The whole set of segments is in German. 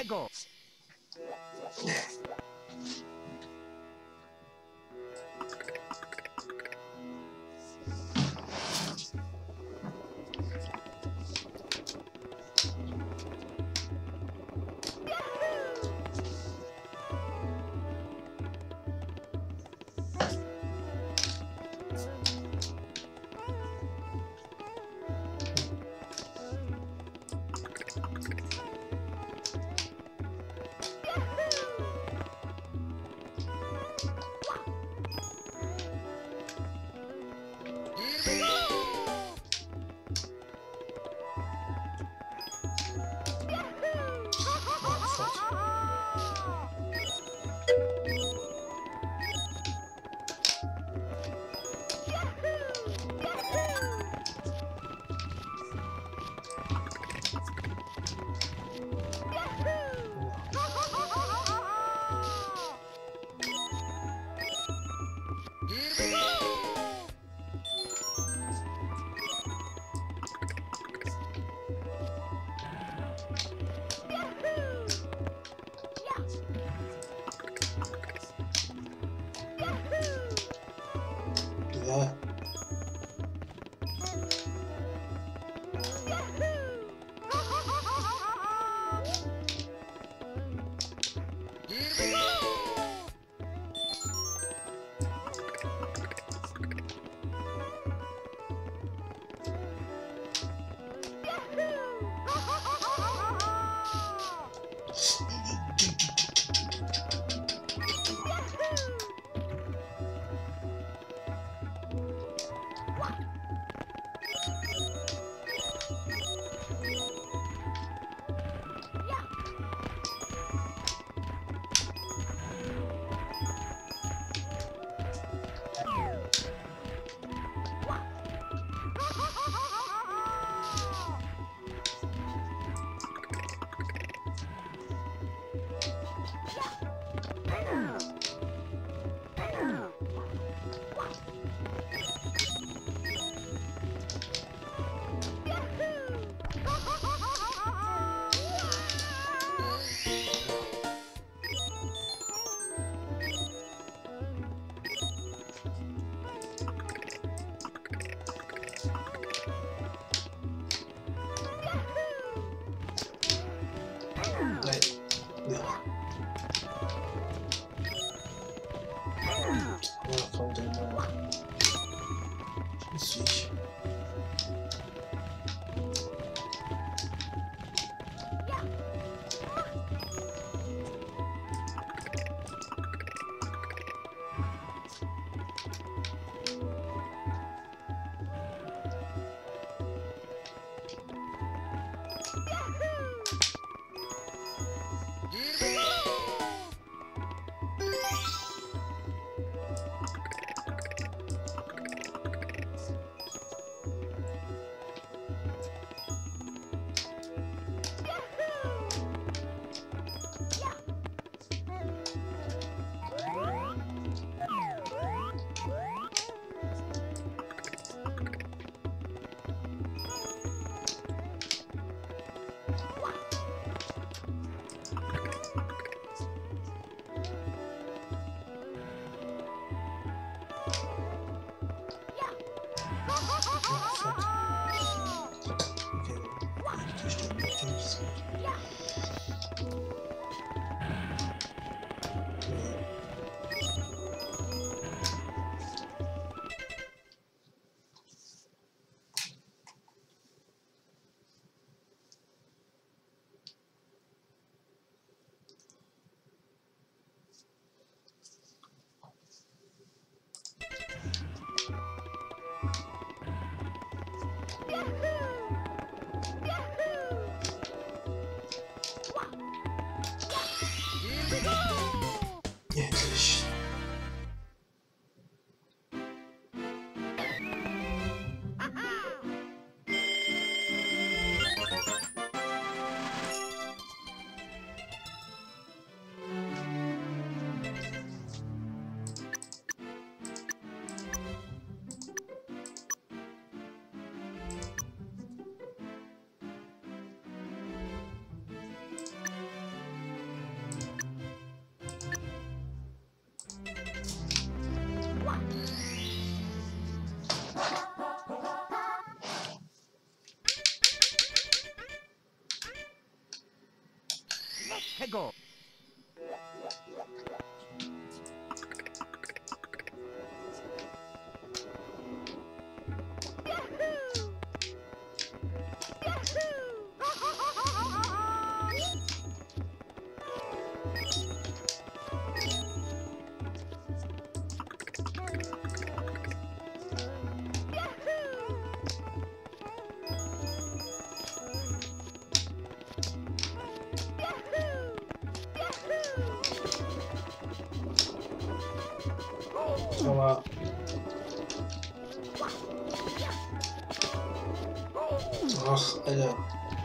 Lego. Ja. Endlich. Aber ach, Alter.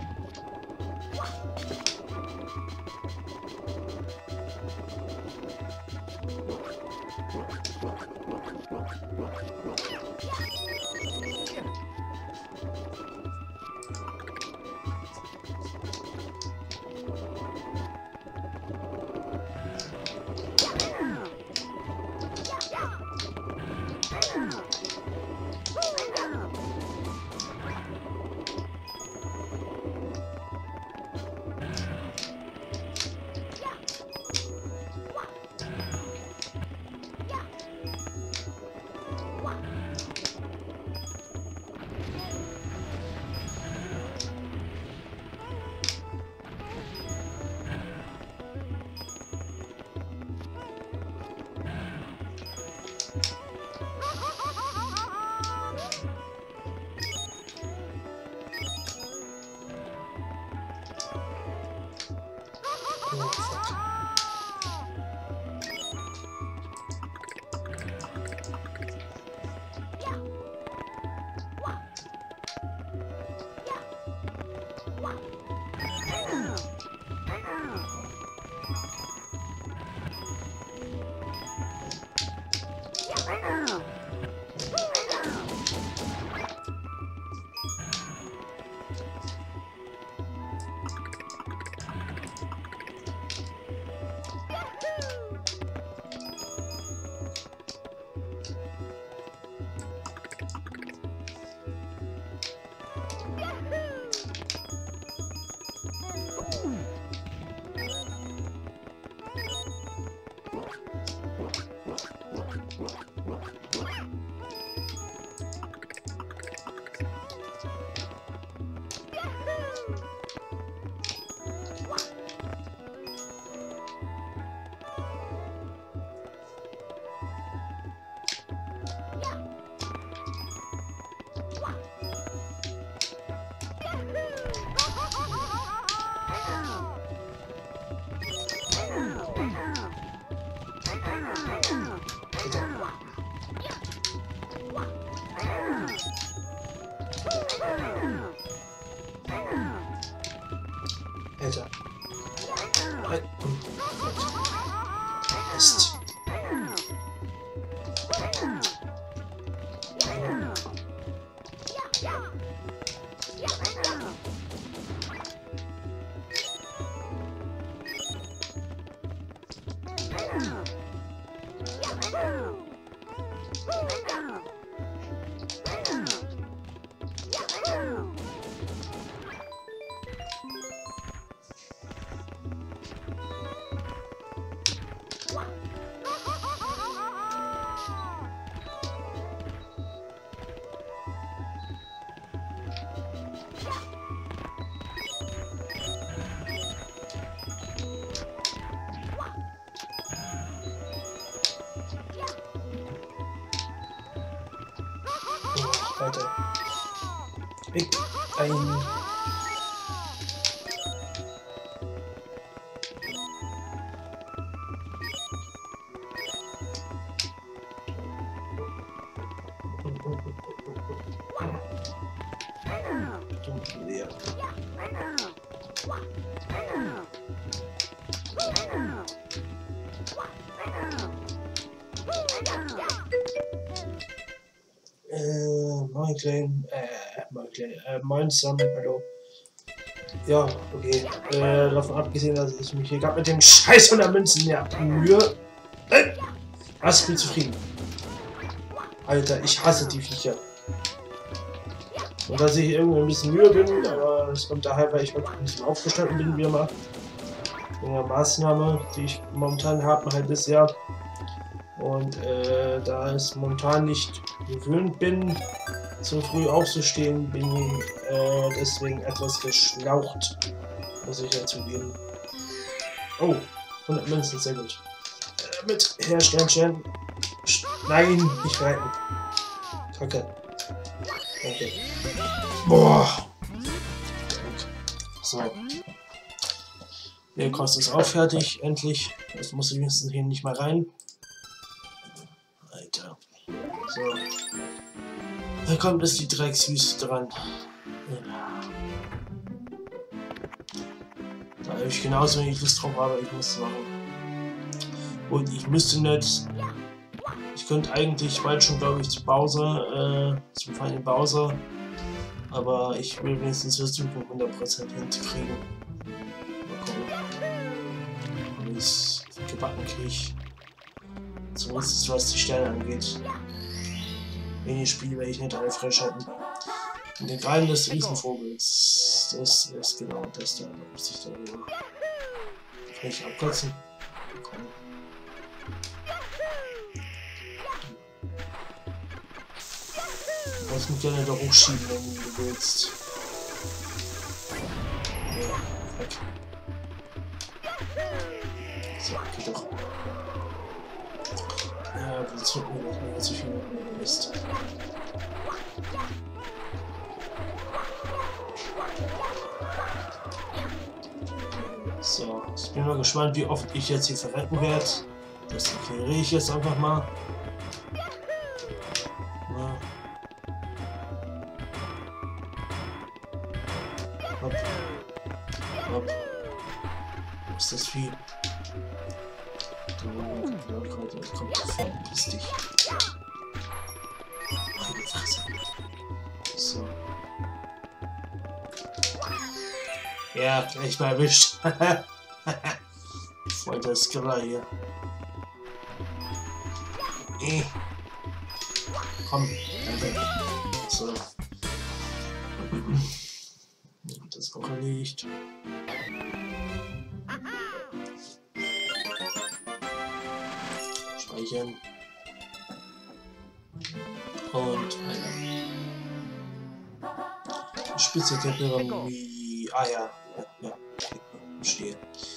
Alter. Mist. Alter. Ein... Leer. Moin zusammen, hallo. Ja, okay. Davon abgesehen, dass ich mich hier gerade mit dem Scheiß von der Münzen Mühe. Ich bin zufrieden. Alter, ich hasse die Viecher. Und dass ich irgendwie ein bisschen müde bin, aber es kommt daher, weil ich wirklich ein bisschen aufgestanden bin, wie immer. eine Maßnahme, die ich momentan habe, ein halbes Jahr. Und da ich momentan nicht gewöhnt bin, so früh aufzustehen, bin ich deswegen etwas geschlaucht, muss ich ja zugeben. Oh, 100 Münzen, sehr gut. Mit Herr Sternchen. Nein, nicht reiten. Kacke. Danke. Boah. So. Der Kost ist auch fertig, endlich. Jetzt muss ich wenigstens hier nicht mal rein. Alter. So. Da kommt jetzt die Dreckswüste dran. Ja. Da habe ich genauso wenig Lust drauf, aber ich muss es machen. Und ich müsste nicht. Ich könnte eigentlich bald schon, glaube ich, zu Bowser, zum feinen Bowser. Aber ich will wenigstens versuchen, 100% hinzukriegen. Mal gucken. Ob ich es gebacken kriege. Zumindest was die Sterne angeht. Wenn ich spiele, werde ich nicht alle freischalten. Und den Krallen des Riesenvogels. Das ist genau das da. Da muss ich darüber. Kann ich abkürzen? Komm. Du kannst mich gerne da hochschieben, wenn du willst. Ja, weg. So, geht doch. Ja, das tut mir nicht mehr zu viel Mist. So, ich bin mal gespannt, wie oft ich jetzt hier verrecken werde. Das erkläre ich jetzt einfach mal. Ja. Hopp. Hopp. Was ist das Vieh? Da kommt da vorne, piss dich. Meine Fresse. So. Ja, gleich mal erwischt. Voll der Skiller hier. Komm, danke. So. Das ist auch erledigt. Speichern. Und Spitze der Pyramide. Ah ja. Ja. Verstehe.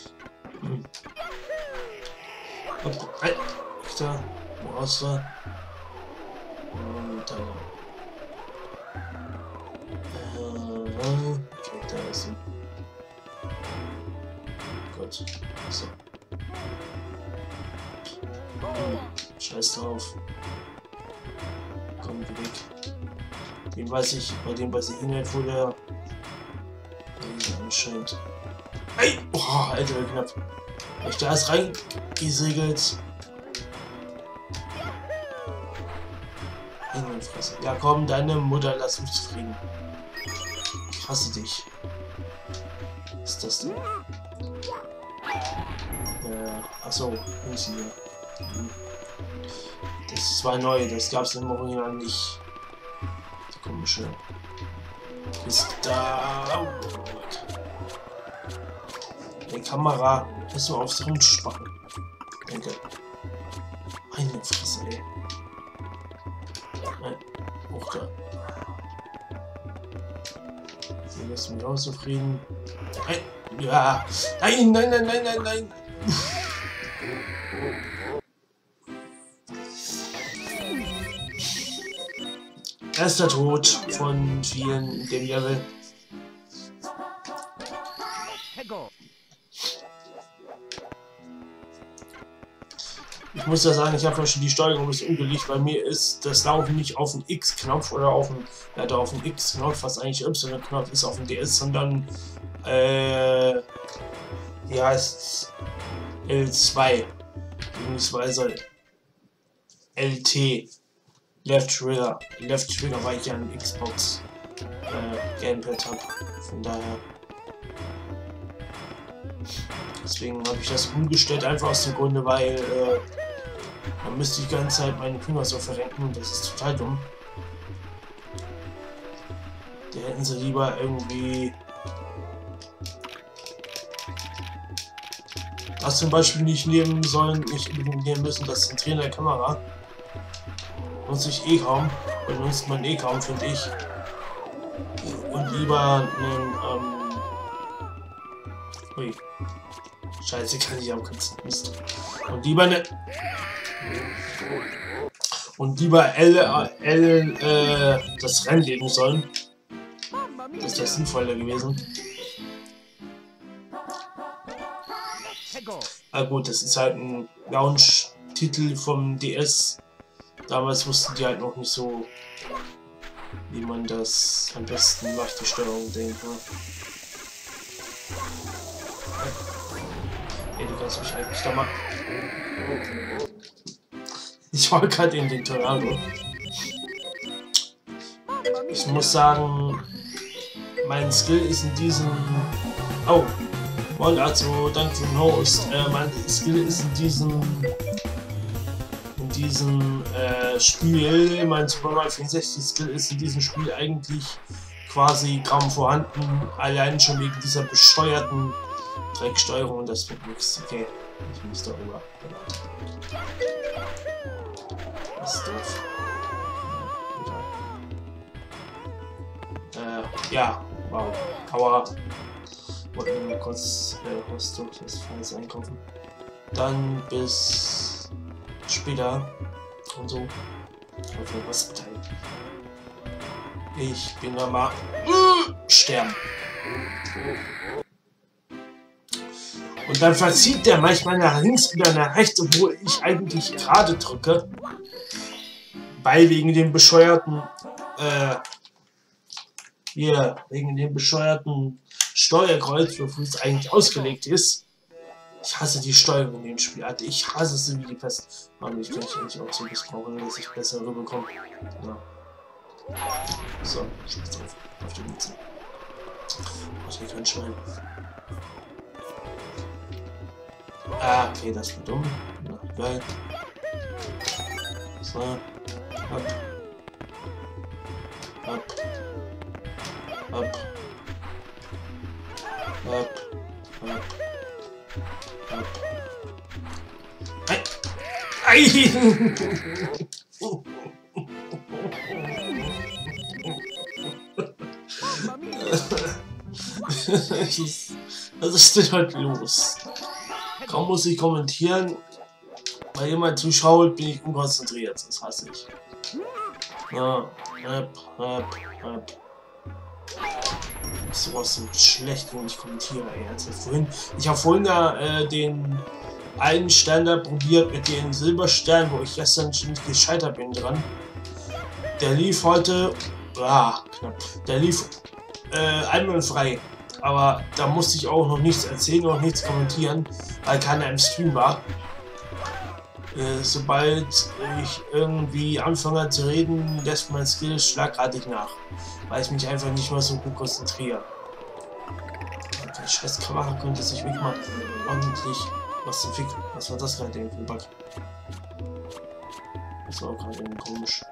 Da. Wo hast du? Und dann. Okay, da ist sie. Gut. So. Scheiß drauf. Komm, geh weg. Den weiß ich, bei dem weiß ich nicht, wo der. Anscheinend. Ey! Oh, Alter, knapp. Ich da ist reingesegelt. In die Fresse. Ja komm, deine Mutter, lass mich zufrieden. Ich hasse dich. Was ist das denn? Achso, Münzen hier. Das ist zwar neu, das gab es im Original nicht. Die komische. Ist da. Oh, die Kamera. Lass mal aufs Rumspacken. Danke. Meine Fresse, ey. Nein. Hoch da. Sie lässt mich auch zufrieden. Nein. Ja. Nein. Erster Tod von vielen in dem Level. Ich muss ja sagen, ich habe ja schon die Steuerung ein bisschen umgelegt. Bei mir ist das Laufen nicht auf den X-Knopf oder auf den, ja, da auf den X-Knopf, was eigentlich Y-Knopf ist, auf dem DS, sondern wie heißt L2 beziehungsweise LT. Left Trigger, weil ich ja ein Xbox Gamepad habe. Von daher. Deswegen habe ich das umgestellt, einfach aus dem Grunde, weil dann müsste ich die ganze Zeit meine Finger so verrenken und das ist total dumm. Da hätten sie lieber irgendwie Hast zum Beispiel nicht nehmen sollen, nicht unbedingt nehmen müssen, das Zentrieren der Kamera. Nutze ich eh kaum. Benutzt man eh kaum, finde ich. Und lieber einen, ui. Scheiße, kann ich abkürzen. Mist. Und lieber eine. Und lieber das Rennen legen sollen. Das wäre sinnvoller gewesen. Ah gut, das ist halt ein Launch-Titel vom DS. Damals wussten die halt noch nicht so, wie man das am besten macht, die Steuerung, denke ich. Ey, du kannst mich eigentlich da mal... Ich war gerade in den Tornado. Ich muss sagen, mein Skill ist in diesem... Oh, moin also, danke für den Host. Mein Skill ist in diesem Spiel, mein Super Mario 64 Skill ist in diesem Spiel eigentlich quasi kaum vorhanden, allein schon wegen dieser bescheuerten Drecksteuerung und das wird nichts. Okay, ich muss darüber. Das ist doof. Ja, wow. Aber wollten wir mal kurz was durch das Falls einkaufen. Dann bis später und so. Also was beteiligt. Ich bin da mal sterben. Und dann verzieht der manchmal nach links oder nach rechts, obwohl ich eigentlich gerade drücke. Weil wegen dem bescheuerten wegen dem bescheuerten Steuerkreuz, wofür es eigentlich ausgelegt ist. Ich hasse die Steuerung in dem Spiel, Alter. Ich hasse sie wie die Pest. Aber ich kann eigentlich auch so missbrauchen, dass ich besser rüberkomme. Ja. So, scheiß drauf. Auf die Mütze. Was hier kein Schwein. Ah, okay, das war dumm. Na, geil. So. Hopp. Hopp. Hopp. Hopp. Hopp. Hopp. Ei! Was ist denn heute los? Kaum muss ich kommentieren, weil jemand zuschaut, bin ich unkonzentriert. Das hasse ich. Ja, sowas so schlecht, wenn ich kommentiere. Ich habe vorhin da den einen Stern da probiert mit den Silbersternen, wo ich gestern nicht gescheitert bin dran. Der lief heute, knapp. Der lief einwandfrei. Aber da musste ich auch noch nichts erzählen, noch nichts kommentieren, weil keiner im Stream war. Sobald ich irgendwie anfange zu reden, lässt mein Skill schlagartig nach, weil ich mich einfach nicht mehr so gut konzentriere. Die scheiß Kamera könnte sich wirklich mal ordentlich was entwickeln. Was war das gerade für ein Bug? Das war auch gerade irgendwie komisch.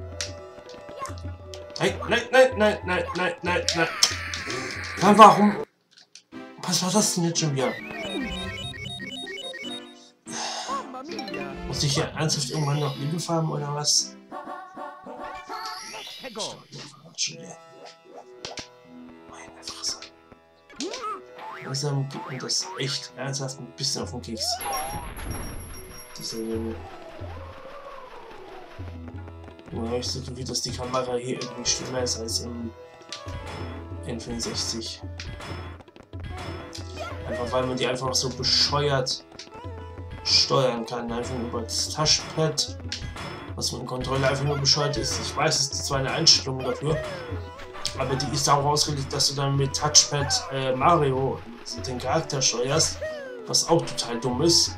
Nein, nein, nein, nein, nein, nein, nein, nein. Dann warum? Was war das denn jetzt schon wieder? Muss ich hier ernsthaft irgendwann noch Leben farmen oder was? Meine Fresse. Langsam gibt mir das echt ernsthaft ein bisschen auf den Keks. Dieser Level. Nur habe ich so Gefühl, dass die Kamera hier irgendwie schlimmer ist als im N64. Einfach weil man die einfach so bescheuert steuern kann, einfach über das Touchpad, was mit dem Controller einfach nur bescheuert ist. Ich weiß, es ist zwar eine Einstellung dafür, aber die ist darauf ausgelegt, dass du dann mit Touchpad Mario den Charakter steuerst, was auch total dumm ist,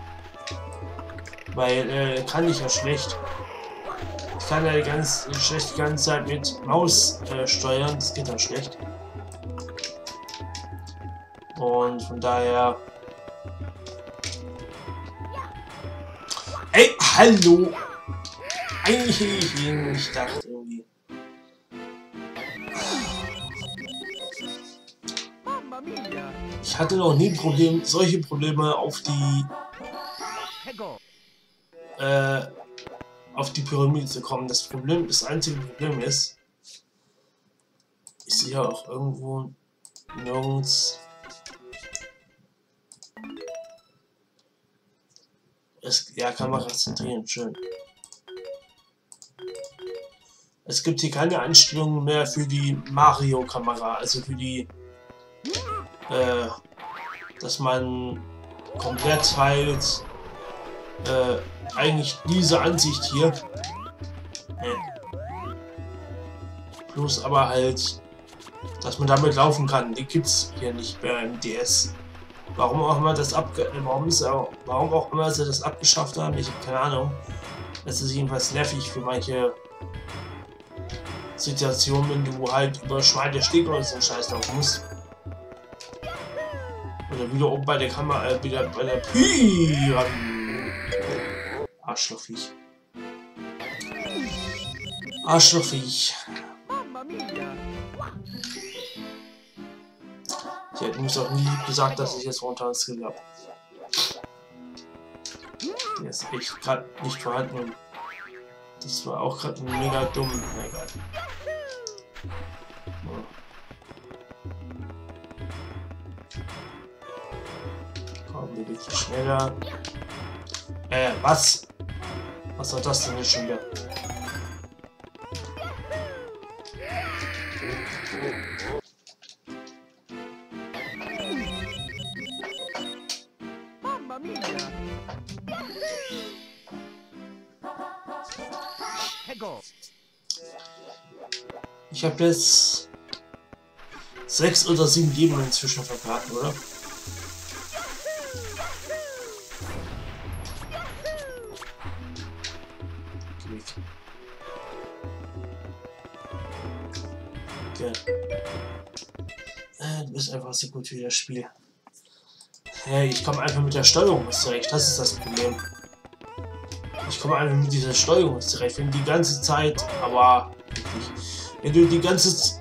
weil kann ich ja schlecht. Ich kann ja ganz schlecht die ganze Zeit mit Maus steuern, das geht dann schlecht. Und von daher... Ey, hallo! Ich dachte irgendwie... Ich hatte noch nie solche Probleme auf die Pyramide zu kommen. Das einzige Problem ist, ich sehe auch irgendwo nirgends. Ja, Kamera zentrieren, schön. Es gibt hier keine Einstellungen mehr für die Mario-Kamera, also für die, dass man komplett halt, eigentlich diese Ansicht hier. Plus aber halt, dass man damit laufen kann. Die gibt's hier nicht mehr im DS. Warum auch immer warum auch immer sie das abgeschafft haben, ich habe keine Ahnung. Das ist jedenfalls nervig für manche Situationen, wenn du halt über schmale Stege oder so einen Scheiß laufen musst. Oder wieder oben bei der Kamera, wieder bei der Arschlochviech. Arschlochviech. Ich hätte mir auch nie gesagt, dass ich jetzt runter ins Skill habe. Der ist echt gerade nicht vorhanden. Das war auch gerade mega dumm. Na egal. Komm, wir bisschen schneller. Was? Was war das denn jetzt schon wieder? Ich habe jetzt 6 oder 7 Leben inzwischen verbraten, oder? Okay. Du bist einfach so gut wie das Spiel. Hey, ich komme einfach mit der Steuerung nicht zurecht. Das ist das Problem. Ich komme einfach mit dieser Steuerung nicht zurecht. Wenn die ganze Zeit, aber wirklich, wenn du die ganze Zeit...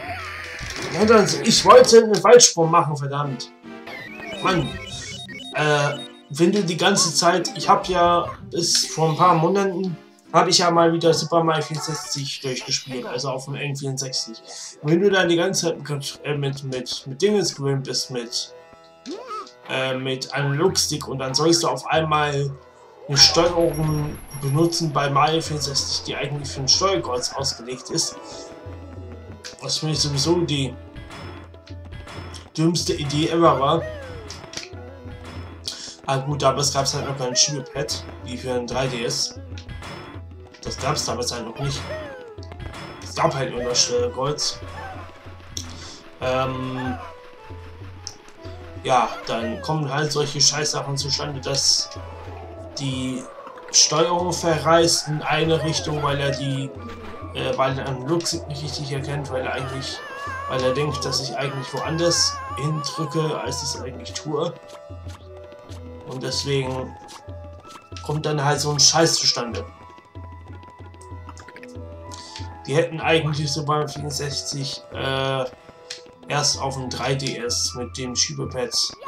Ich wollte einen Weitsprung machen, verdammt. Mann. Wenn du die ganze Zeit... Ich habe ja bis vor ein paar Monaten... habe ich ja mal wieder Super Mario 64 durchgespielt, also auf dem N64. Wenn du dann die ganze Zeit mit Dingens gewöhnt bist, mit einem Lookstick und dann sollst du auf einmal eine Steuerung benutzen bei Mario 64, die eigentlich für ein Steuerkreuz ausgelegt ist. Was für mich sowieso die dümmste Idee ever war. Ah gut, aber es gab halt noch kein Schiebepad, wie für ein 3DS. Das gab es damals halt noch nicht. Es gab halt nur das Steuerkreuz. Ja, dann kommen halt solche Scheißsachen zustande, dass die Steuerung verreist in eine Richtung, weil er einen Look nicht richtig erkennt, weil er denkt, dass ich eigentlich woanders hindrücke, als ich es eigentlich tue. Und deswegen kommt dann halt so ein Scheiß zustande. Die hätten eigentlich so beim 64 erst auf dem 3DS mit dem Schiebepad.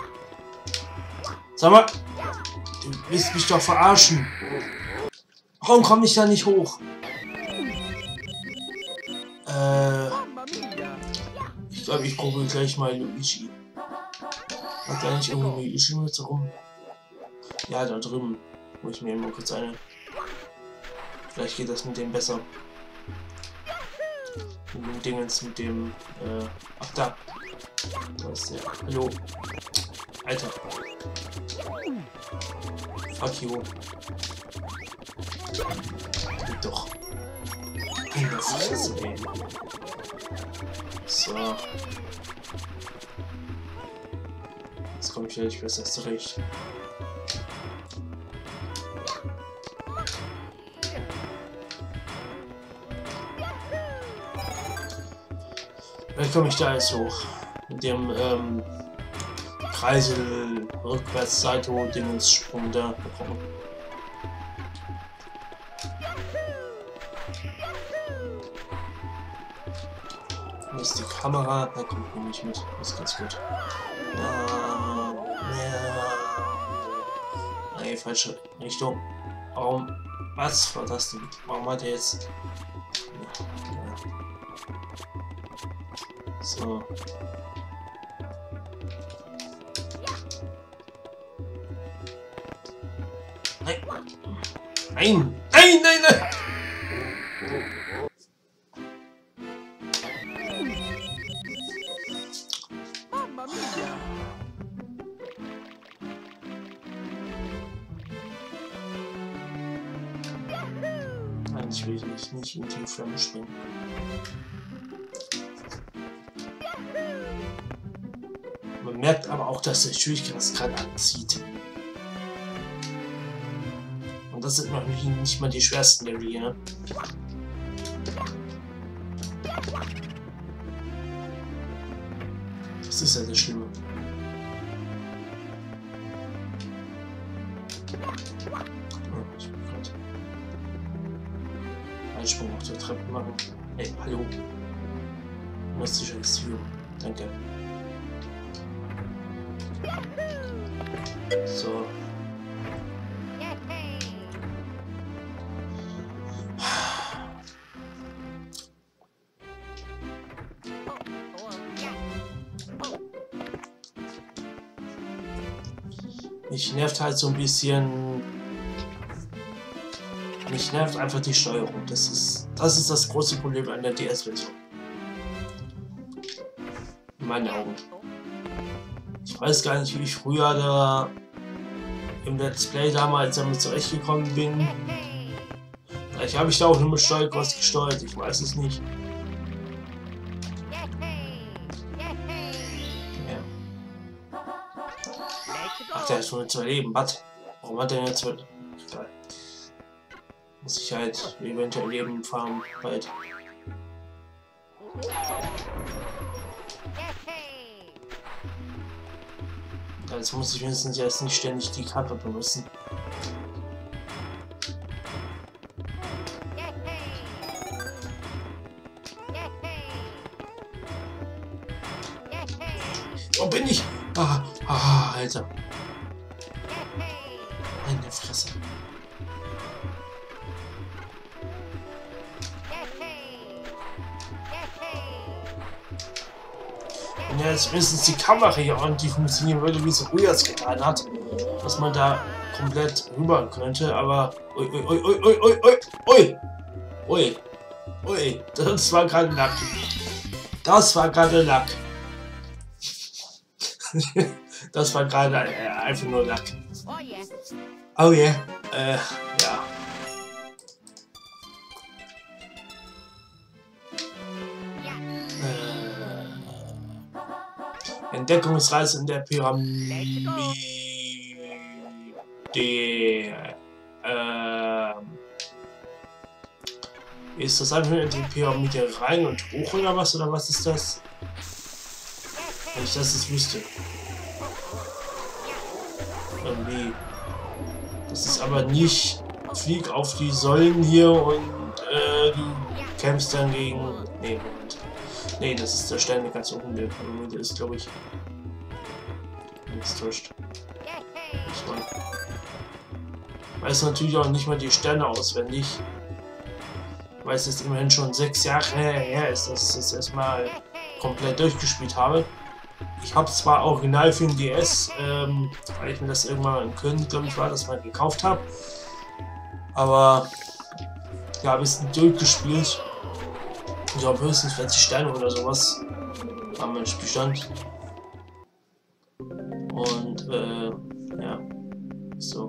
Sag mal, du willst mich doch verarschen. Warum komme ich da nicht hoch? Ich glaube, ich probiere gleich mal Luigi. Hat da nicht irgendwo Luigi mit rum? Ja, da drüben. Wo ich mir immer kurz eine. Vielleicht geht das mit dem besser. Mit dem Dingens, mit dem, ach da. Da ist der. Hallo. Alter. Fuck you. Geht doch. In der Fresse, ey. So. Jetzt komme ich vielleicht besser zurecht. Dann komme ich da jetzt hoch. Mit dem Kreisel rückwärts Salto Dingenssprung da bekommen. Wo ist die Kamera? Da kommt mir nicht mit. Das ist ganz gut. falsche Richtung. Warum? Was war das denn? Warum hat er jetzt... Ja. So. Nein! Nein! Nein! Nein! Nein! Nein, ich will nicht in die Flamme springen. Man merkt aber auch, dass der Schwierigkeitsgrad anzieht. Und das sind noch nicht mal die schwersten Level hier, ne? Das ist ja das Schlimme. Oh, ich bin gerade einen Sprung auf der Treppe machen. Ey, hallo. Muss ich jetzt führen. Danke. So. Mich nervt halt so ein bisschen. Mich nervt einfach die Steuerung. Das ist das große Problem an der DS-Version. In meinen Augen. Ich weiß gar nicht, wie ich früher da im Let's Play damals damit zurechtgekommen bin. Vielleicht habe ich da auch nur mit Steuerkreuz gesteuert, ich weiß es nicht. Ja. Ach, der ist nur 2 Leben, was? Warum hat der jetzt 2? Egal. Muss ich halt eventuell Leben farmen bald. Jetzt muss ich wenigstens jetzt nicht ständig die Kappe benutzen. Wo bin ich? Alter. Meine Fresse. Wenn ja jetzt mindestens die Kamera hier ordentlich funktionieren würde, wie es Rujas getan hat, dass man da komplett rüber könnte, aber ui, das war gerade Lack. Das war gerade Lack. Das war gerade einfach nur Lack. Oh yeah. Ja. Entdeckungsreise in der Pyramide. Ist das einfach in die Pyramide rein und hoch oder was? Oder was ist das? Wenn ich das jetzt wüsste. Irgendwie. Das ist aber nicht. Flieg auf die Säulen hier und du kämpfst dann gegen. Nee, Moment. Nee, das ist der Stein, der ganz oben der Pyramide ist, glaube ich. Nichts täuscht. Ich weiß natürlich auch nicht mal die Sterne auswendig. Ich weiß jetzt immerhin schon 6 Jahre her ist, dass ich das erstmal komplett durchgespielt habe. Ich habe zwar original für den DS, weil ich mir das irgendwann in Köln, glaube ich, war, das mal gekauft habe. Aber ja, habe ich es durchgespielt. Ich glaube höchstens 40 Sterne oder sowas haben wir im Spielstand. Und ja, so.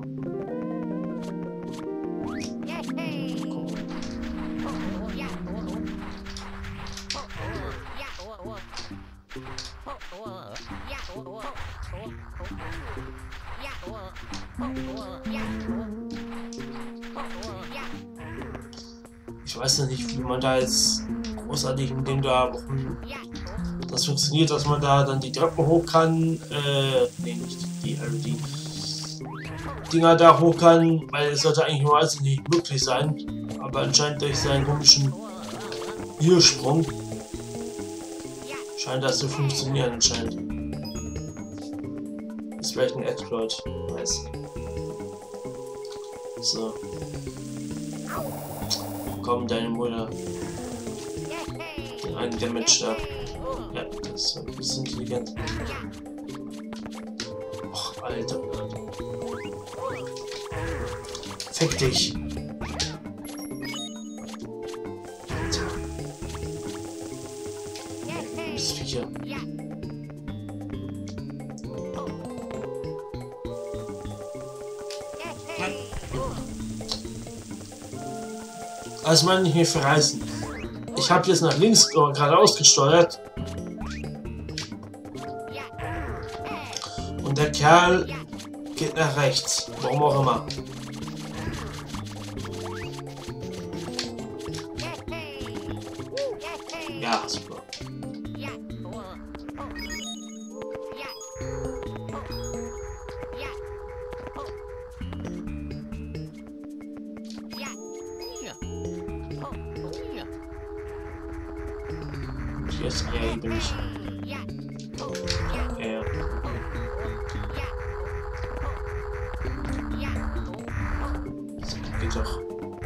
Ich weiß ja nicht, wie man da jetzt großartig in dem da das funktioniert, dass man da dann die Treppen hoch kann, nee, nicht die, also die Dinger da hoch kann, weil es sollte eigentlich normalerweise nicht möglich sein, aber anscheinend durch seinen komischen Hiersprung scheint das zu funktionieren anscheinend. Ist vielleicht ein Exploit, weiß. So. Komm, deine Mutter. Ein Damage da. Ja, das ist ein bisschen intelligent. Och, Alter. Fick dich. Alter. Das Viecher. Also man nicht mehr verreisen. Ich habe jetzt nach links geradeaus gesteuert. Und der Kerl geht nach rechts. Warum auch immer. Ja, super. Hier ist erheblich. Ja. Das geht doch.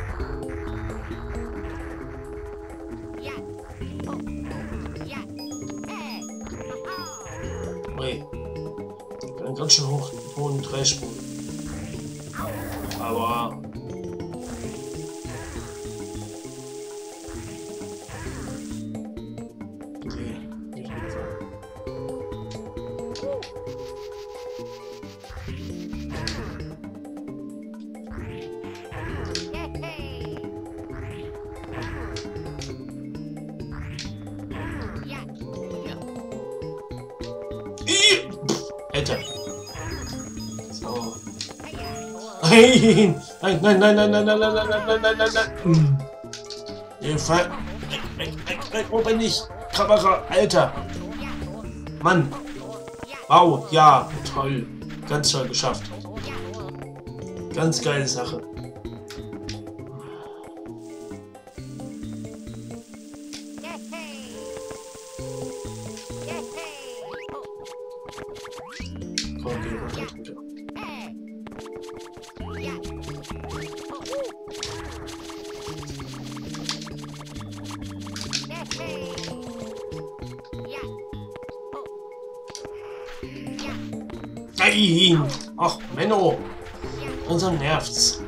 Ui. Ich bin ganz schön hohen Dreisprung. Aber. Alter. So. Nein! Nein, nein, nein, nein, nein, nein, nein, nein, nein, nein, nein, nein. Hilfe! Weg, wo bin ich? Kamera, Alter! Mann! Wow, ja, toll. Ganz toll geschafft. Ganz geile Sache. Okay, runter. Nein! Ach, Menno! Langsam nervt's.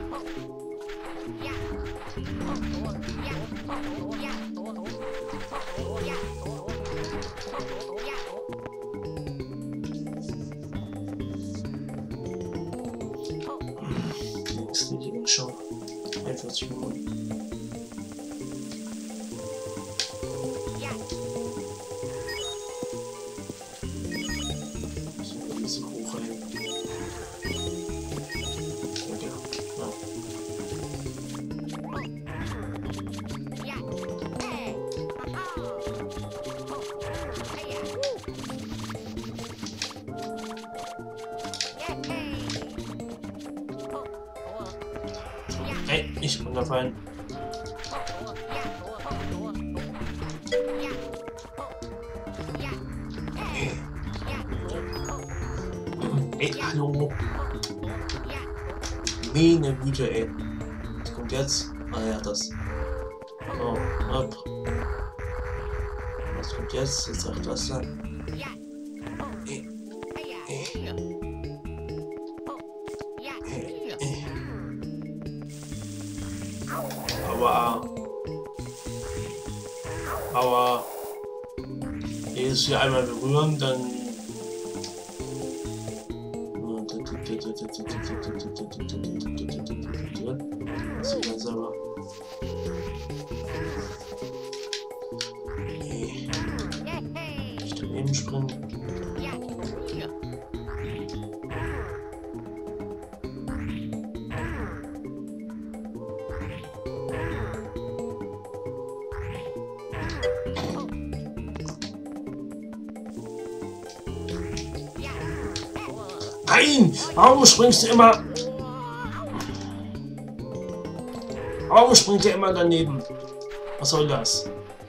Links liegt schon 41 Minuten. Ey, nicht runterfallen. Ey, hallo. Meine Güte, ey. Was kommt jetzt? Ah ja, das. Oh, ab. Was kommt jetzt? Jetzt auch das dann. Aber jedes hier einmal berühren, dann das ist ganz selber. Ich daneben springen. Nein! Warum springst du immer? Warum springt ihr immer daneben? Was soll das?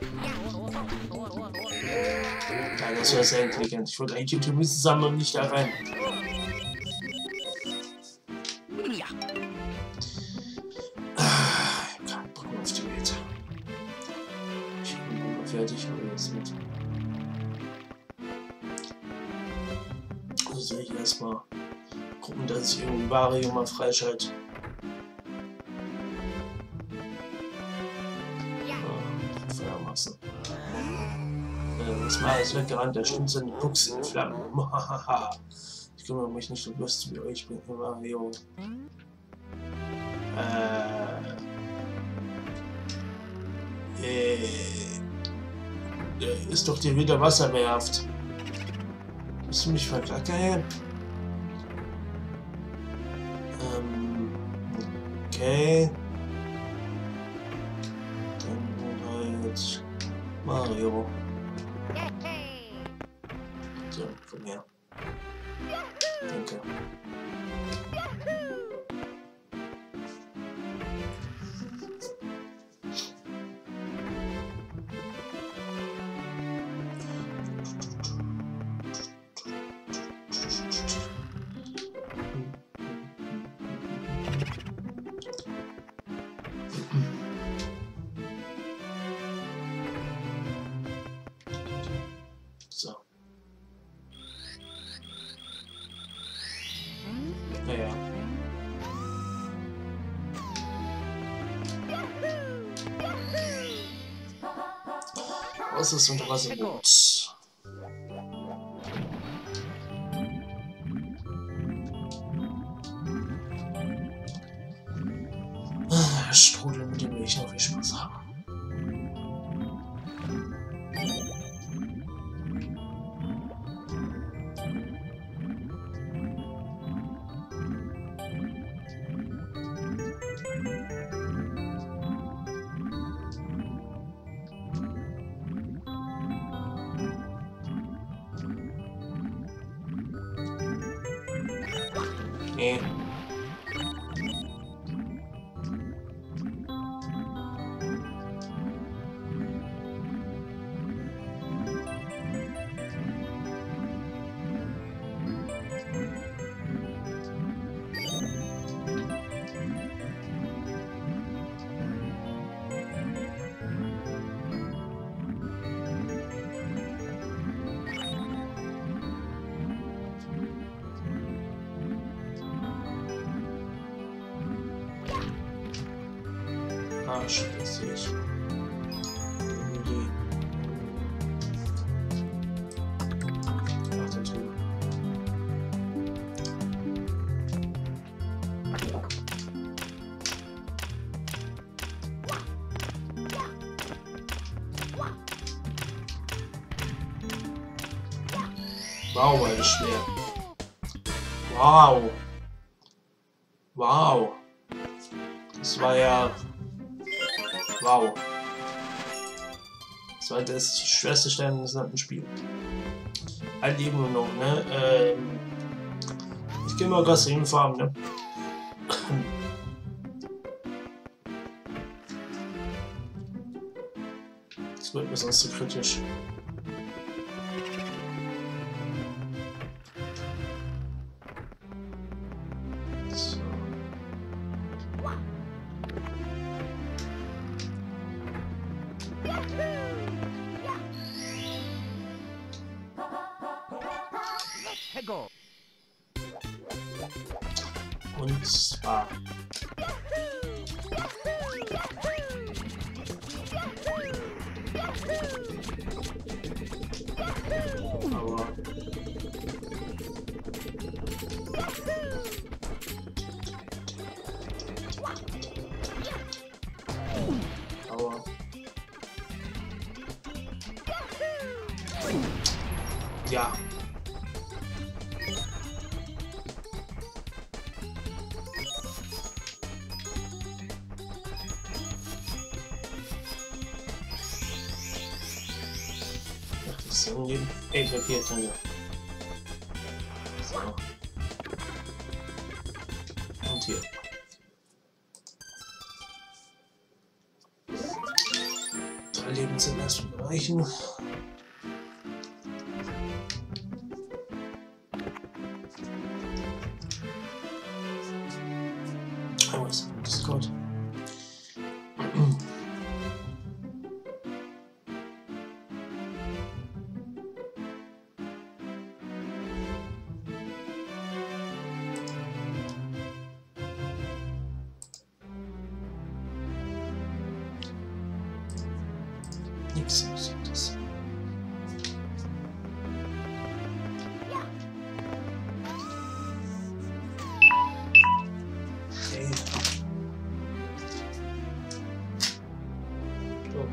Ja, das war sehr intelligent. Ich wollte eigentlich die Gemüse sammeln und nicht da rein. fertig jetzt mit. Also soll ich erstmal gucken, dass ich irgendwie Wario mal freischalte. Feuermasse. Das Mal ist weggerannt, da stimmt seine Buchse in Flammen. Ich kümmere mich nicht so lustig wie euch, bringt mir Mario. Ist doch dir wieder Wasser werft. Bist du mich verkackt? Okay. Dann halt Mario. So, komm her. Danke. So. Naja. Was ist unter Wasser gut? Strudel, mit dem will ich noch viel Spaß haben. Nee. Arsch, das sehe ich. Die. Ach, der Typ. Wow, war das schwer. Wow. Wow. Das war ja... Wow. Das war das schwerste Stern im gesamten Spiel. Halt eben nur noch, ne? Ich gehe mal Gas hinfahren, ne? Das wird mir sonst zu kritisch. So. Und zwar aber ja. Das ist irgendwie etabliert, ja. So. Und hier. Drei Leben sind erst reichen. Oh, was ist gut. nichts Interessantes. Okay. So.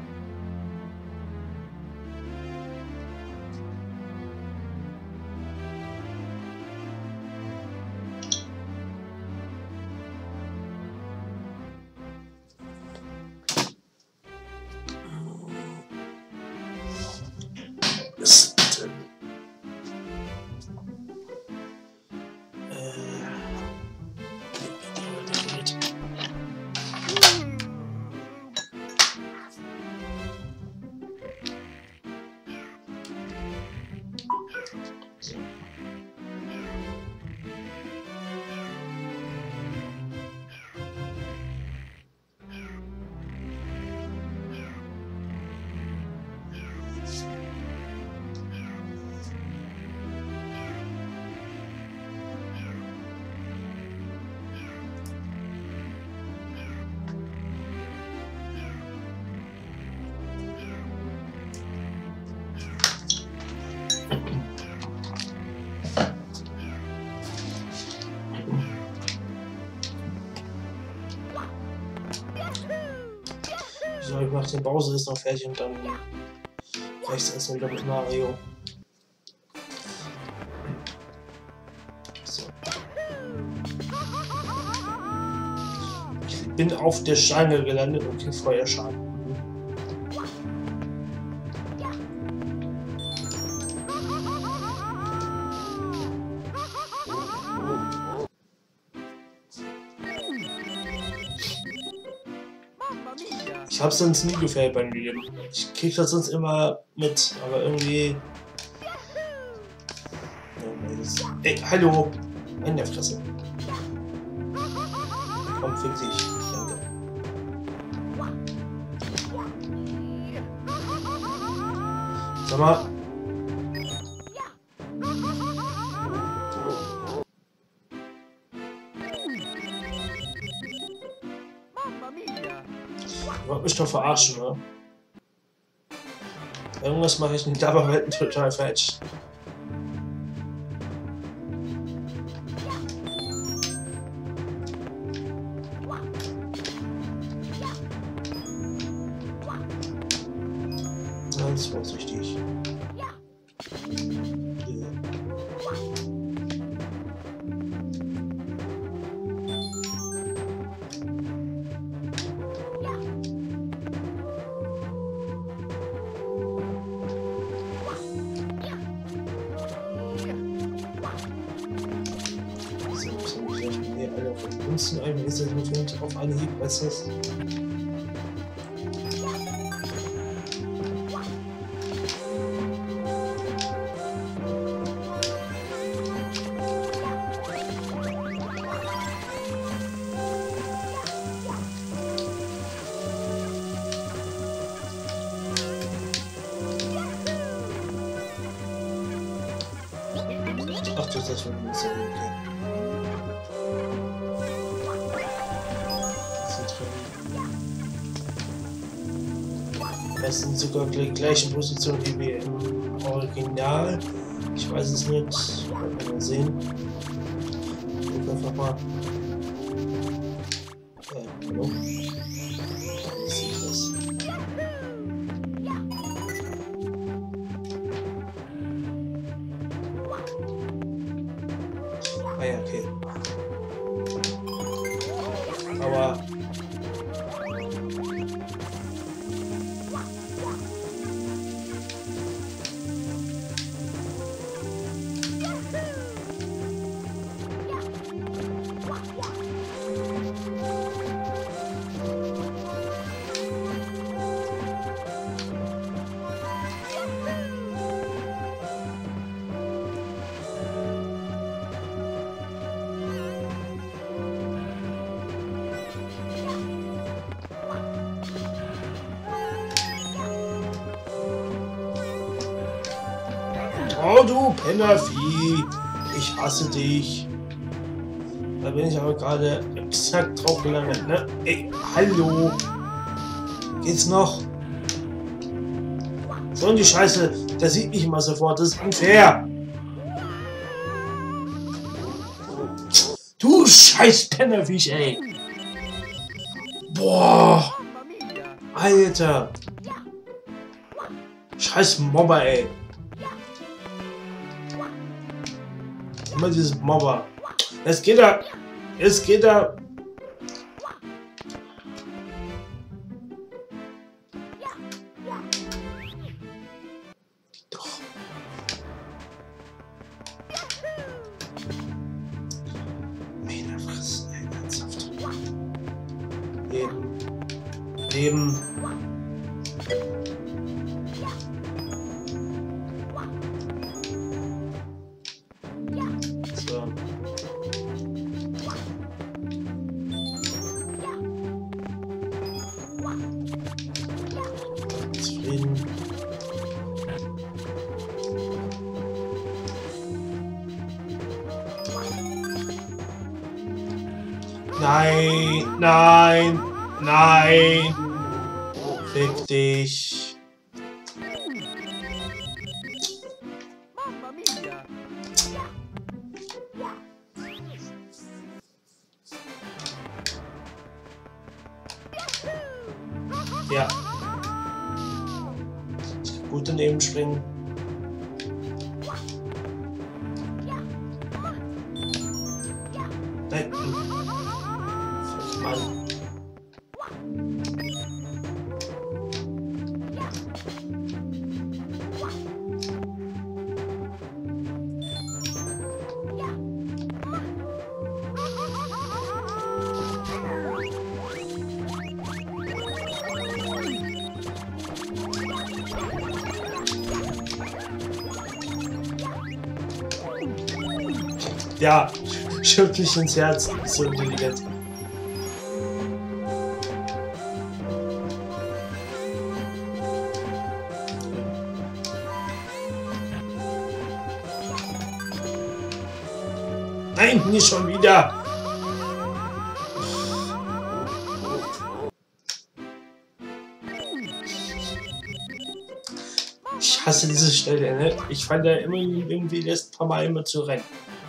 Ist denn? So, ich mache den Bowser jetzt noch fertig und dann reicht es erstmal wieder mit Mario. So. Ich bin auf der Stange gelandet und krieg Feuerschaden. Ich hab's sonst nie gefällt beim Leben. Ich krieg das sonst immer mit, aber irgendwie. Ey, hallo! In der Fresse. Komm, fick dich. Danke. Sag mal. Ich wollte mich doch verarschen, ne? Irgendwas mache ich nicht, aber halt total falsch. Ganz vorsichtig. Eigentlich ist das natürlich auf Anhieb besseres. Ach, das ist schon ein bisschen okay. Das sind sogar die gleichen Positionen wie wir im Original. Ich weiß es nicht. Werden wir mal sehen. Ich gucke einfach mal. Hallo? Wie sieht das? Ah ja, okay. Aber oh, du Pennervieh! Ich hasse dich! Da bin ich aber gerade exakt drauf gelandet, ne? Ey, hallo! Geht's noch? So und die Scheiße, der sieht mich immer sofort, das ist unfair. Du scheiß Pennerviech, ey. Boah. Alter. Scheiß Mobber, ey. Immer dieses Mobber. Es geht da. Es geht da. Doch. Meine Fresse, ey, ernsthaft. Leben. Leben. So. Zufrieden. Nein, nein, nein. Fick dich. Ja. Gut daneben springen. Nein. Fuck, Mann. Ja, schüttet mich ins Herz. So intelligent. Nein, nicht schon wieder. Ich hasse diese Stelle, ne? Ich fand ja immer irgendwie lässt ein paar Mal immer zu rennen.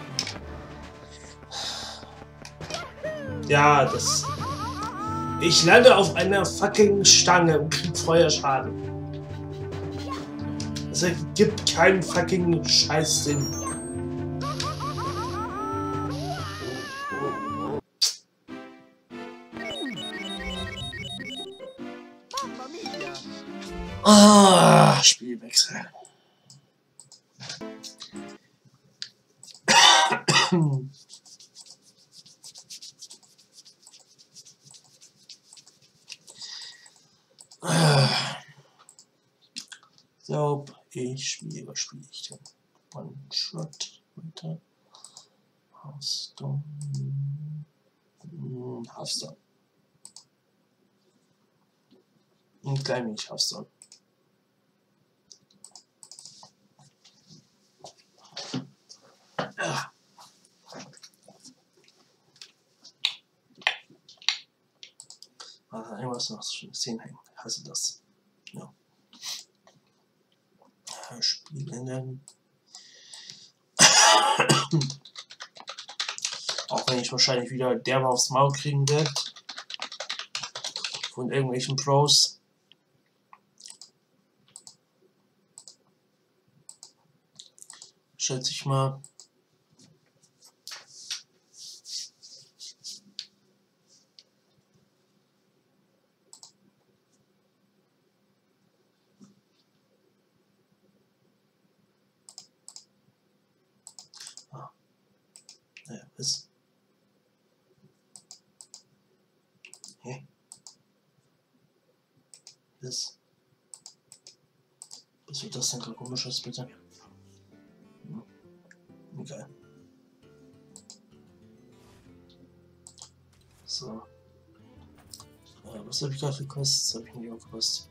Ja, das. Ich lande auf einer fucking Stange und krieg Feuerschaden. Es ergibt keinen fucking Scheißsinn. Ah, Spielwechsel. So, was spiele ich denn? One-Shot weiter. Hearthstone. Hearthstone. Ein klein wenig Hearthstone. Ah. Irgendwas noch so schönes Szenen hängen. Ich hasse das. Ja. Spielen. Auch wenn ich wahrscheinlich wieder derbe aufs Maul kriegen werde. Von irgendwelchen Pros. Schätze ich mal. Naja, was? Hä? Was wird das denn gerade komisches, bitte? Egal. So. Was habe ich gerade für Quests? Habe ich nicht aufgepasst.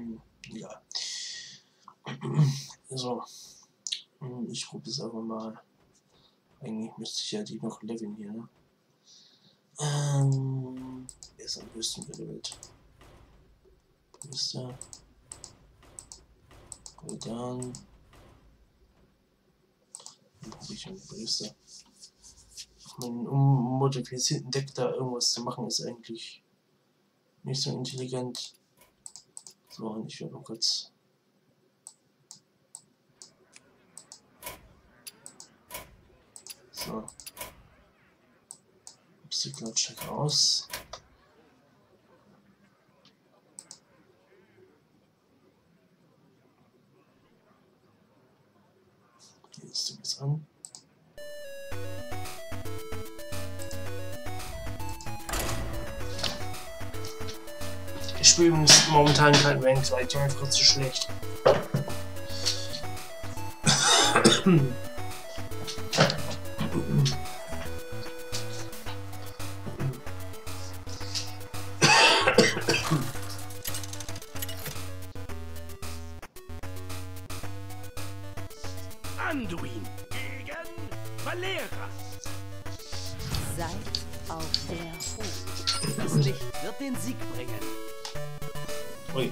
Ja. So. Ich probiere es einfach mal. Eigentlich müsste ich ja die noch leveln hier, ne? Wer ist am höchsten gelevelt? Ist dann probiere ich einen Priester. Um modifizierten Deck da irgendwas zu machen, ist eigentlich nicht so intelligent. So, und ich werde noch kurz. So. Obstacle check aus. Hier ist jetzt an. Ich spiele momentan kein Rank, weil ich einfach zu schlecht. Anduin gegen Valera. Seid auf der Hut. Das Licht wird den Sieg bringen. Ui.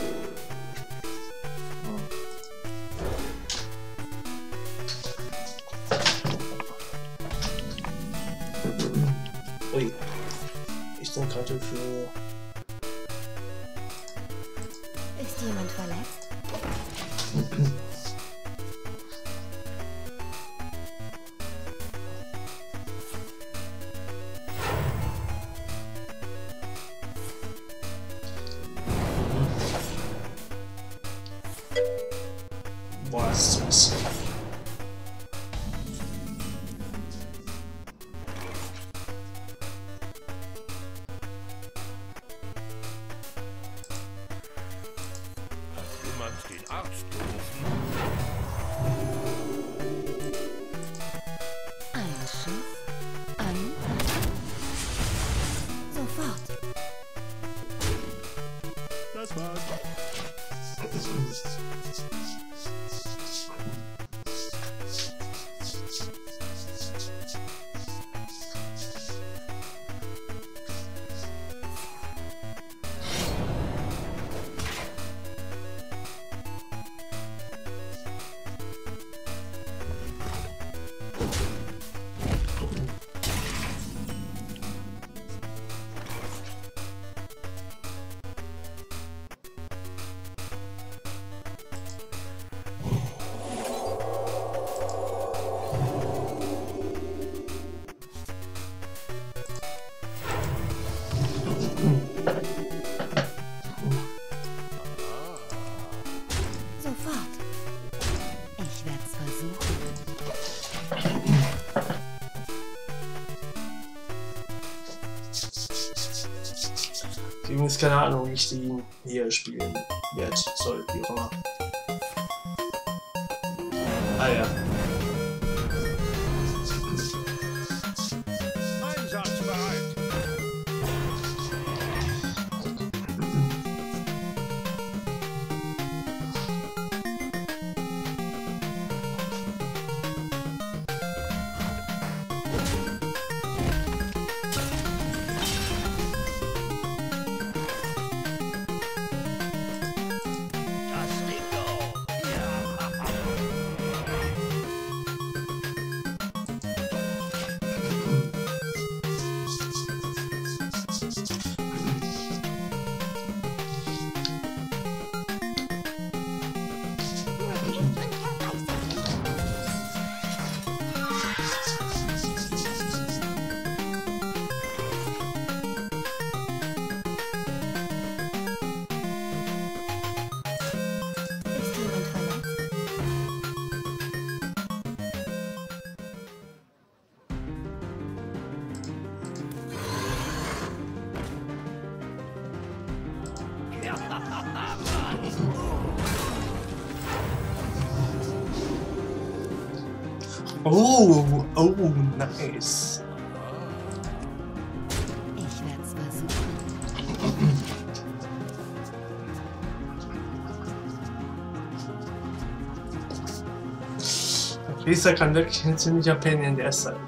Ui. Ich bin gerade für. Ist jemand verletzt? Boah, ist das. Hat jemand den Arzt gerufen? Ein Schuss. An. Sofort. Das war's. Sofort. Ich werde es versuchen. Übrigens keine Ahnung, wie ich den hier spielen werde, soll, wie auch immer. Ah ja. Einsatzbereit. Das Bingo. Ja. Ist jemand verletzt? Oh, oh, nice. Ich werde es versuchen. Priester kann wirklich ein ziemlicher Pain in der Ass sein.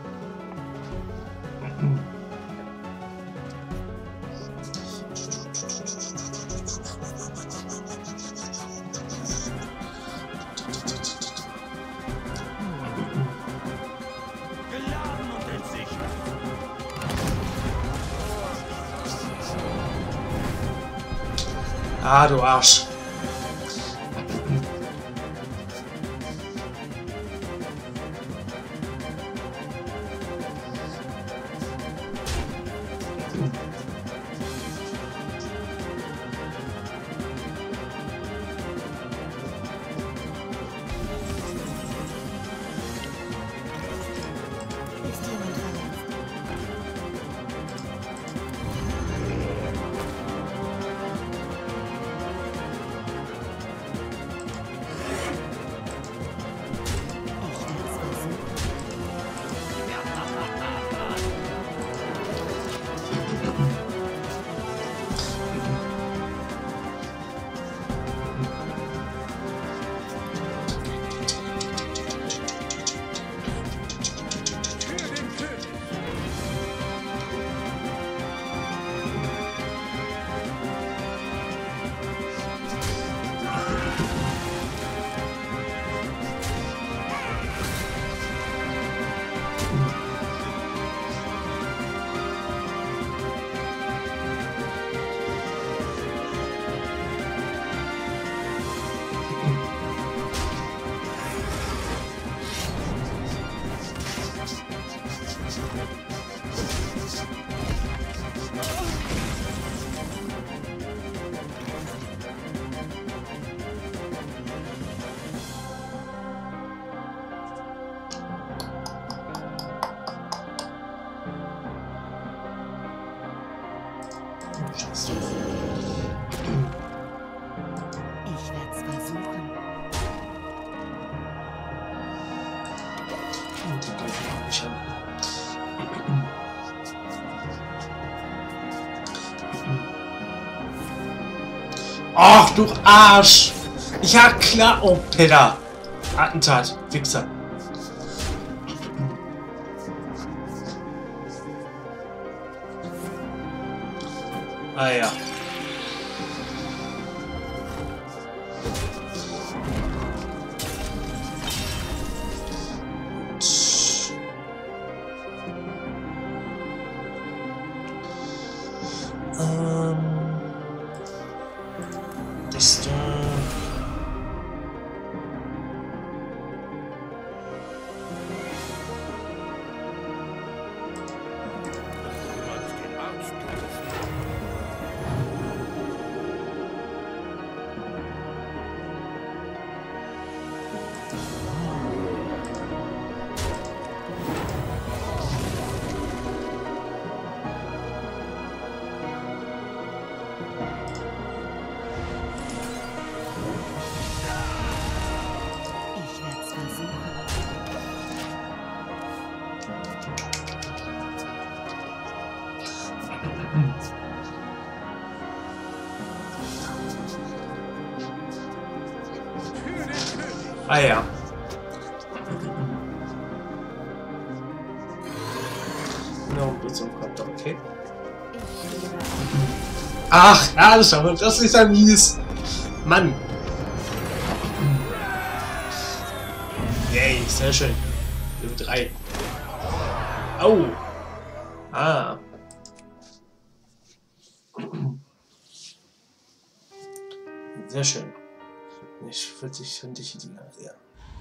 Geladen und in Sicht. Ah, du Arsch. Ist jemand verletzt? Ich werd's versuchen. Für den König. Ich werd's versuchen. Und die greifen auch nicht an. Ach, du Arsch! Ja, klar. Oh, Peter. Attentat. Wichser. Ah, ja. Das da. Jemand den Arzt rufen. Ich werd's versuchen. Für den König. Ah, ja. No, Blitzung kommt doch, okay. Ich gebe Ach, ja, das ist ja mies. Mann. Yay, sehr schön. Level 3. Au. Ah. Sehr schön. Ich finde ich die ja.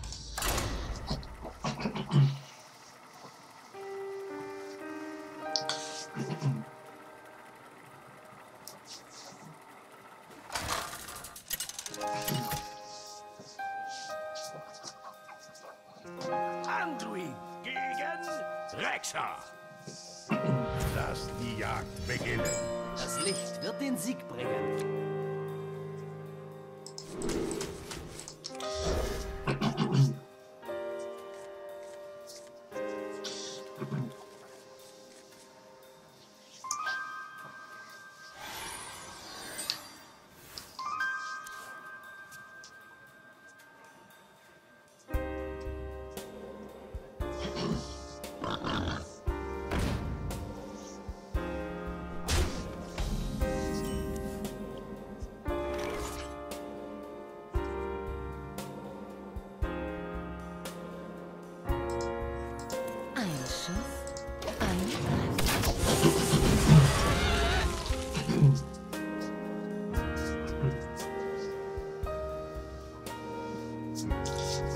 Anduin gegen Rexha. Lass die Jagd beginnen. Das Licht wird den Sieg bringen.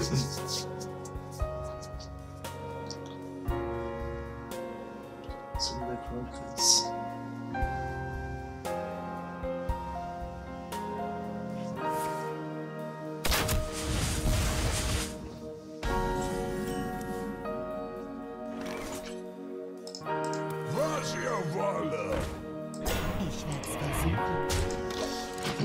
Zum Background-Quiz. Was ihr wolle. Ich werde es versuchen.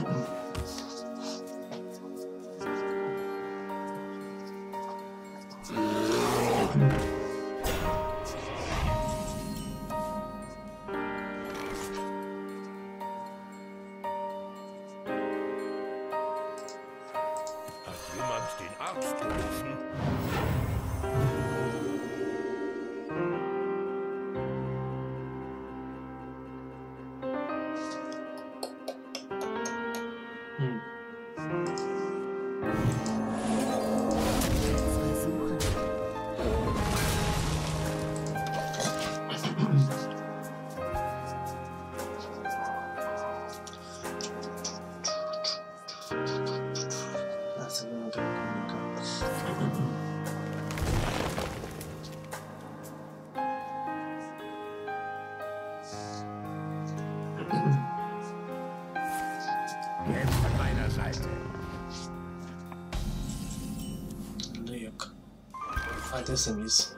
Hat jemand den Arzt gerufen? Hm. Ich werde es versuchen. Das ist immer der Kommentator. Jetzt an meiner Seite. Leuk. Ah, das ist mies.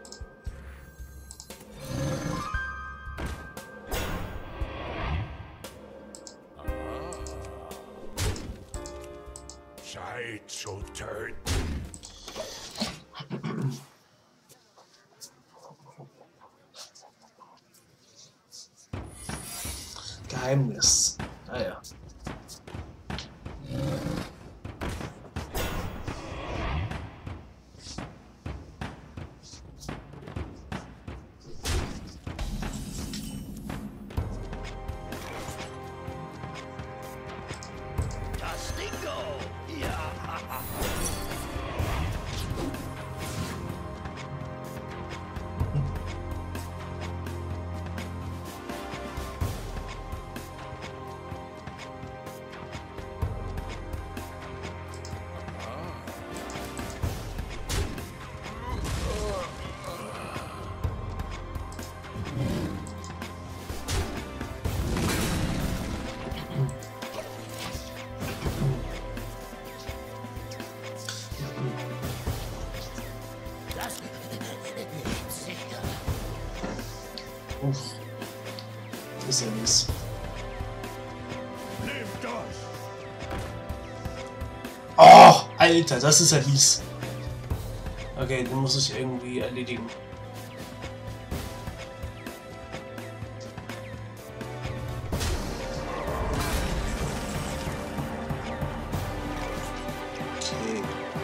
Zeit zu töten. Geheimnis. Ah ja. Das Dingo! Ja! Das ist sicher. Uff. Das ist ja mies. Nehmt das! Oh, Alter, das ist ja mies. Okay, den muss ich irgendwie erledigen. Okay.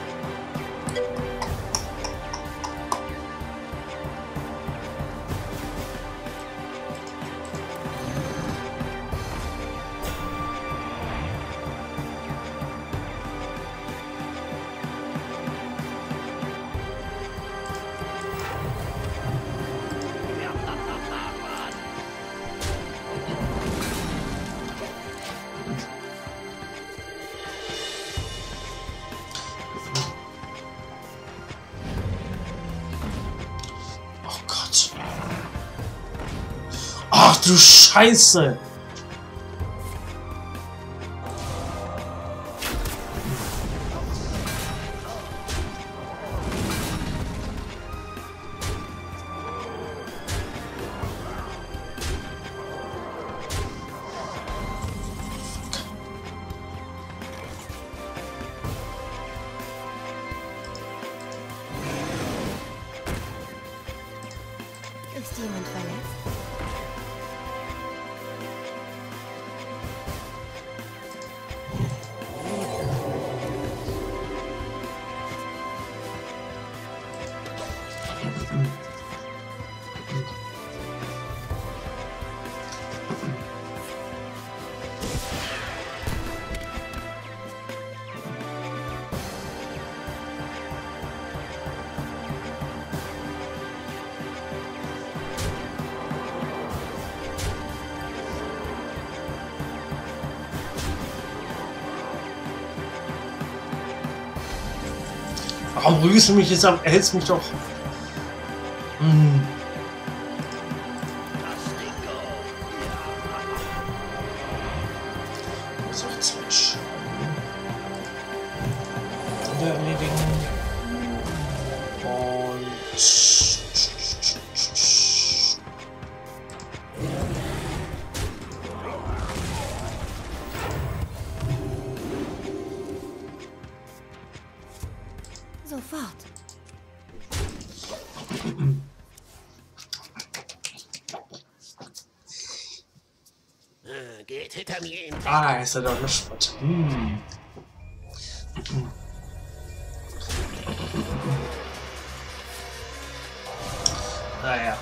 Oh Gott. Ach du Scheiße. Ist jemand verletzt? Warum rührst du mich jetzt ab? Erhältst mich doch. Hm. Das Dingo. Das ist auch 2 Schaden. Dann erledigen. Und. Sofort. Geht hinter mir in. Ah, ist er doch Luftspott. Hm. Naja.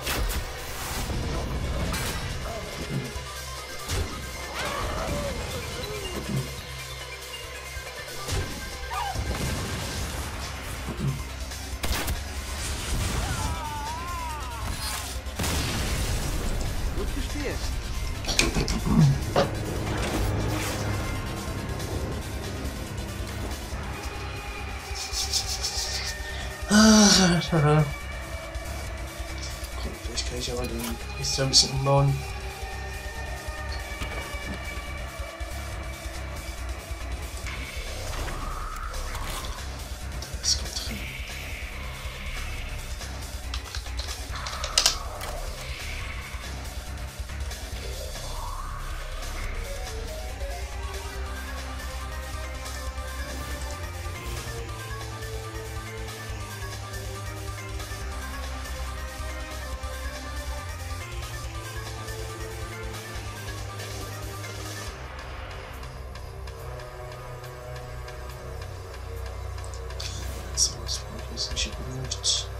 Gut gespielt. Vielleicht kann ich aber den Priester ein bisschen umbauen. Da ist gut drin. So, das brauche ich nicht gut.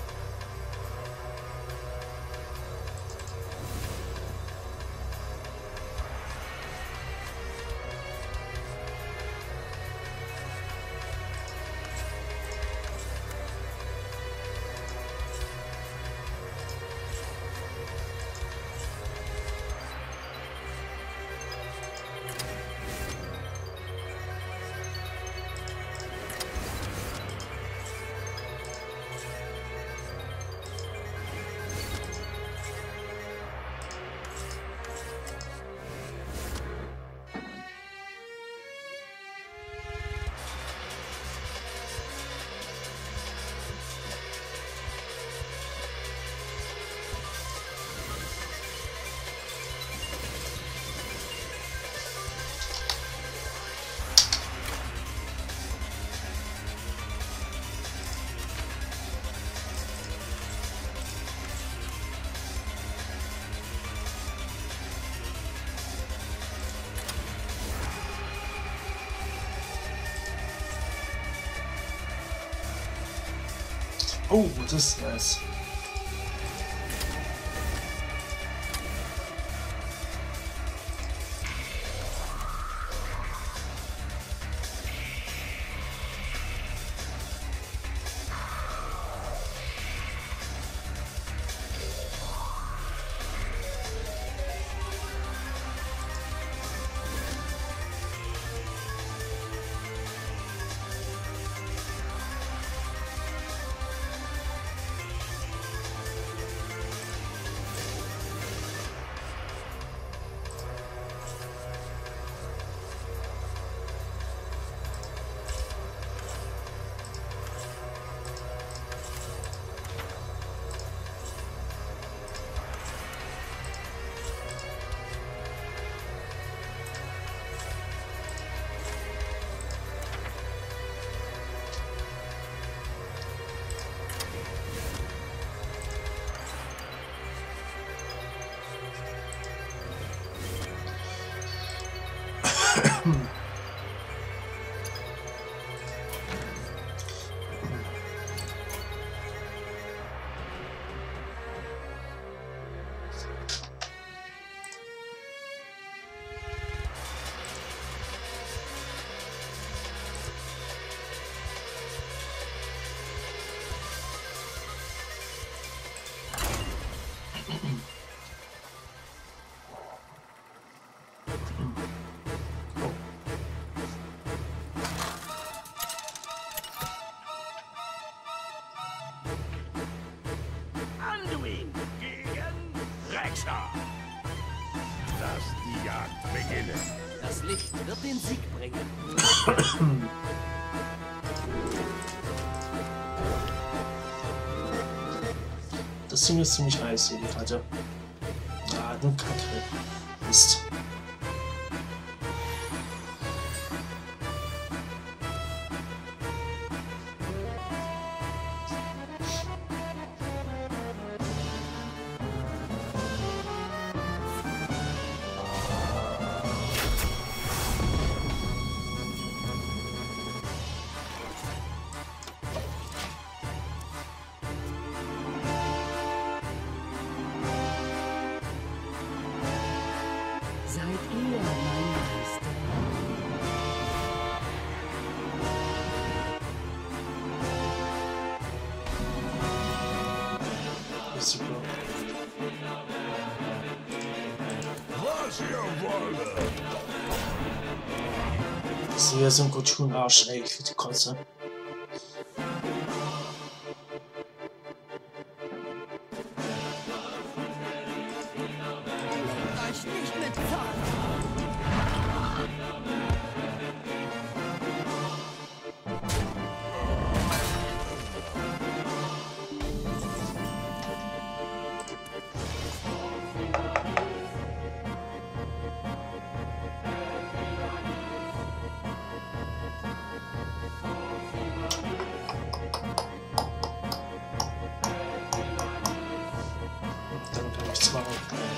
Oh, das ist nice. beginnen. Das Licht wird den Sieg bringen. Das Ding ist ziemlich heiß hier, die Karte. Ah, du Kacke. Mist. Seid ihr mein Meister? Ist super. Was ihr wollt. Das ist wieder so ein Cartoon-Arsch, ey, für die Kotze. Euch nicht mit Zorn. Damit kann ich nichts machen.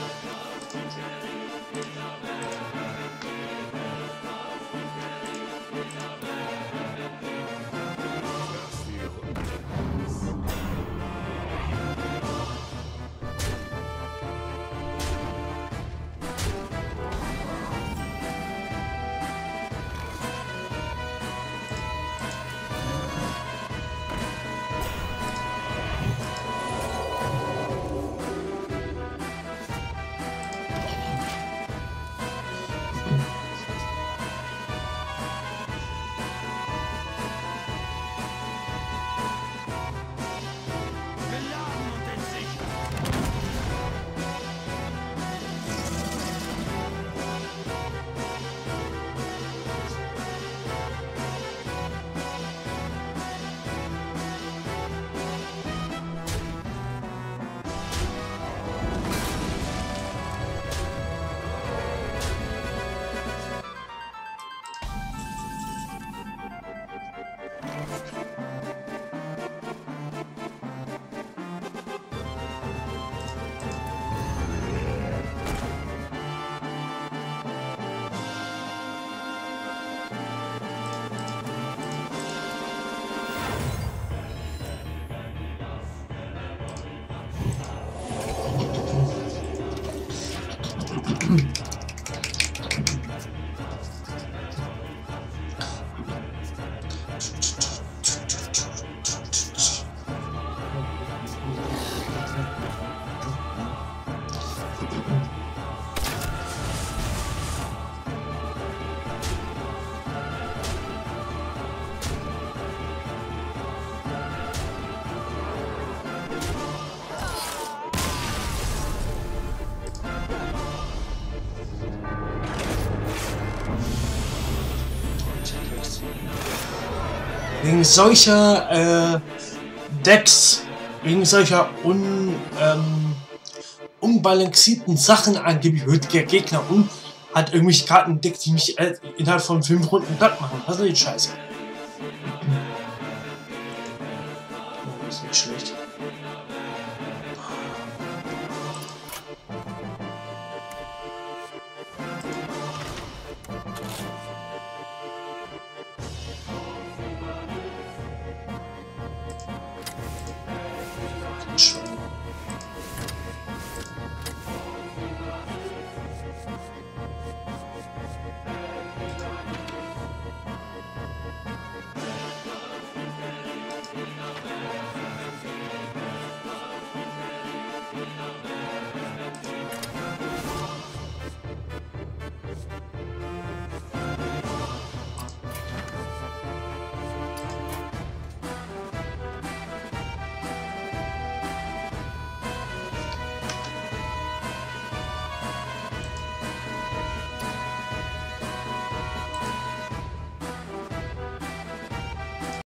Beladen und in Sicht. Wegen solcher Decks, wegen solcher unbalancierten Sachen angeblich wird der Gegner hat irgendwelche Karten entdeckt, die mich innerhalb von 5 Runden platt machen. Was ist die Scheiße? Oh, das ist nicht schlecht.